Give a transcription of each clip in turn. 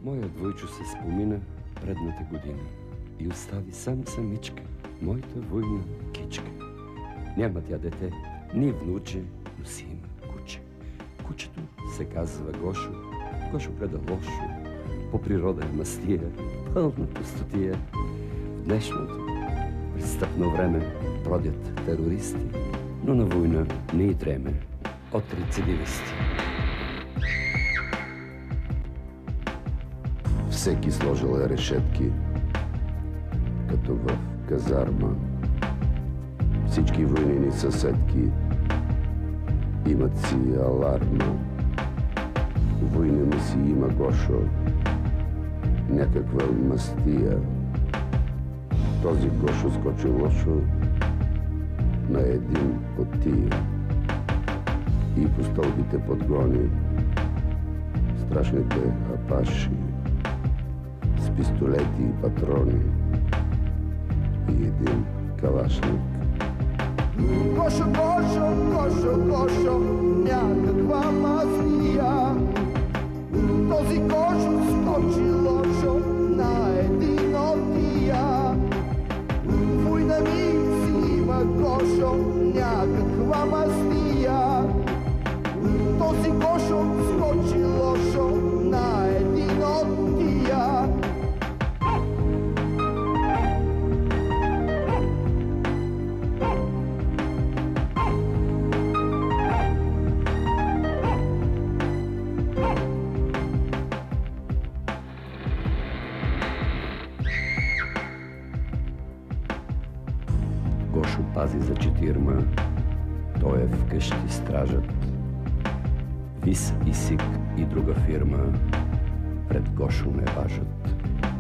Моят Войчо се спомина предната година и остави сам самичка, моята война кичка. Няма тя дете, ни внуче, но си има куче. Кучето се казва Гошо. Гошо гледа лошо, по природа е мастия, пълна пустотия. В днешното престъпно време бродят терористи, но на война не и дреме от рецидивисти. Всеки сложил е решетки, като в казарма. Всички войнини съседки имат си аларма. Война ми си има Гошо, някаква мастия. Този Гошо скочи лошо на един от тия и по стълбите подгони страшните апаши с пистолети и патрони и един калашник. Гошо, Гошо, Гошо, Гошо, някаква мастия. Този Гошо скочи лошо на един от тия. Война ми си има Гошо, някаква мастия. Този Гошо скочи лошо на един от тия. Гошо пази за четирма, той е вкъщи стражът. Вис и Сик и друга фирма пред Гошо не важат.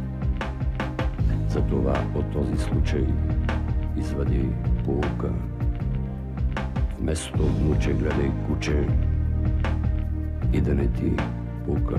Затова от този случай извади поука. Вместо внуче гледай куче и да не ти пука.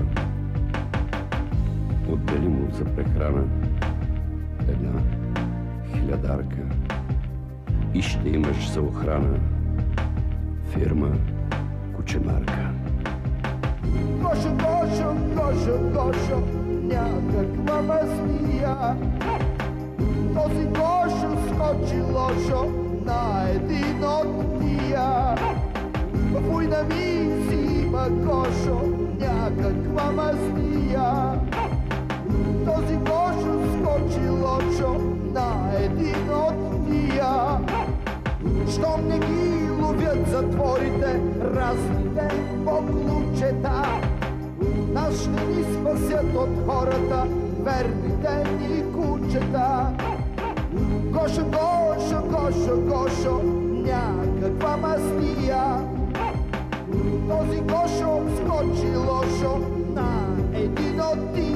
Отдели му за прехрана една 1000-арка и ще имаш за охрана фирма кучемарка. Гошо, Гошо, Гошо, Гошо, някаква мастия. Този Гошо скочи лошо на един от тия. Война ми си има Гошо, някаква мастия. Този Гошо скочи лошо на един от тия. Щом не ги ловят затворите, разните поклучета, нас ще ни спасят от хората верните ни кучета. Гошо, Гошо, Гошо, Гошо, някаква мастия. Този Гошо скочи лошо на един от тия.